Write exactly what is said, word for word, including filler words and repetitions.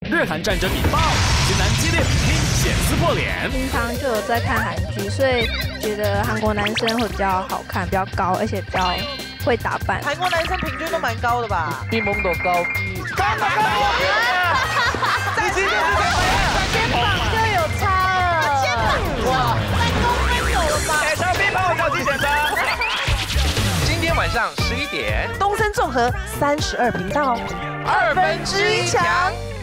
日韩战争引爆，型男激烈比拚险撕破脸。 平常就有在看韩剧，所以觉得韩国男生会比较好看，比较高，而且比较会打扮。 韩国男生平均都蛮高的吧？ 一蒙多高， 真的高！再见，肩膀就有差了。肩膀哇，三公分有了吧？ 小兵帮我手机检查。今天晚上十一点， 东森综合三十二频道，二分之一强。